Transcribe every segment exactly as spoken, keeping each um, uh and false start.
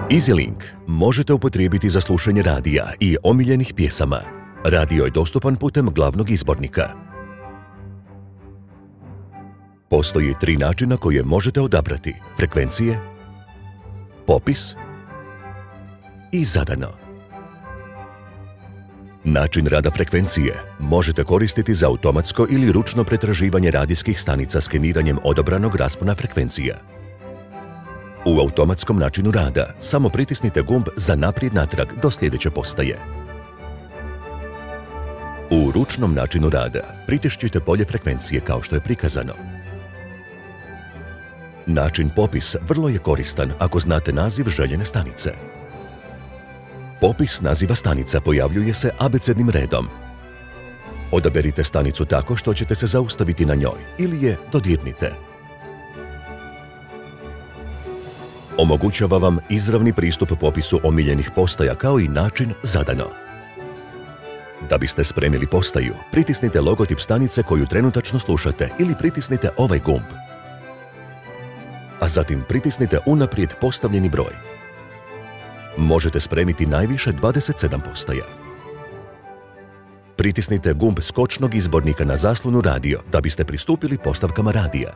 EasyLink možete upotrijebiti za slušanje radija i omiljenih pjesama. Radio je dostupan putem glavnog izbornika. Postoji tri načina koje možete odabrati: frekvencije, popis i zadano. Način rada frekvencije možete koristiti za automatsko ili ručno pretraživanje radijskih stanica skeniranjem odabranog raspona frekvencija. U automatskom načinu rada samo pritisnite gumb za naprijed natrag do sljedeće postaje. U ručnom načinu rada pritišćite polje frekvencije kao što je prikazano. Način popis vrlo je koristan ako znate naziv željene stanice. Popis naziva stanica pojavljuje se abecednim redom. Odaberite stanicu tako što ćete se zaustaviti na njoj ili je dodirnite. Omogućava vam izravni pristup popisu omiljenih postaja kao i način zadano. Da biste spremili postaju, pritisnite logotip stanice koju trenutačno slušate ili pritisnite ovaj gumb. A zatim pritisnite unaprijed postavljeni broj. Možete spremiti najviše dvadeset sedam postaja. Pritisnite gumb skočnog izbornika na zaslonu radio da biste pristupili postavkama radija.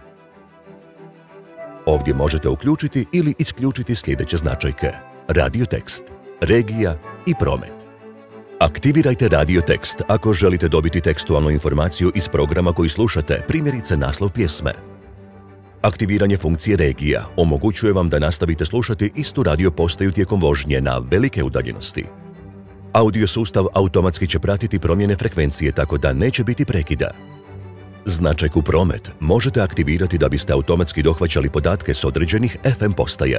Ovdje možete uključiti ili isključiti sljedeće značajke: radiotekst, regija i promet. Aktivirajte radiotekst ako želite dobiti tekstualnu informaciju iz programa koji slušate, primjerice naslov pjesme. Aktiviranje funkcije regija omogućuje vam da nastavite slušati istu radio postaju tijekom vožnje na velike udaljenosti. Audio sustav automatski će pratiti promjene frekvencije tako da neće biti prekida. Značajku promet možete aktivirati da biste automatski dohvaćali podatke s određenih F M postaja.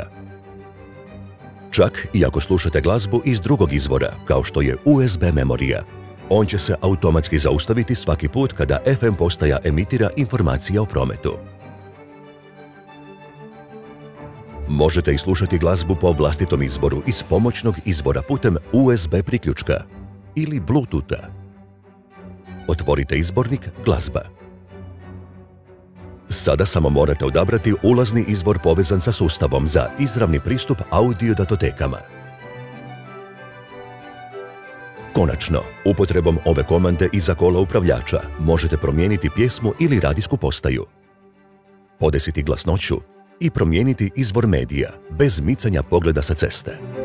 Čak i ako slušate glazbu iz drugog izvora, kao što je U S B memorija, on će se automatski zaustaviti svaki put kada F M postaja emitira informacije o prometu. Možete i slušati glazbu po vlastitom izboru iz pomoćnog izvora putem U S B priključka ili Bluetootha. Otvorite izbornik glazba. Sada samo morate odabrati ulazni izvor povezan sa sustavom za izravni pristup audio datotekama. Konačno, upotrebom ove komande iza kola upravljača možete promijeniti pjesmu ili radijsku postaju, podesiti glasnoću i promijeniti izvor medija bez micanja pogleda sa ceste.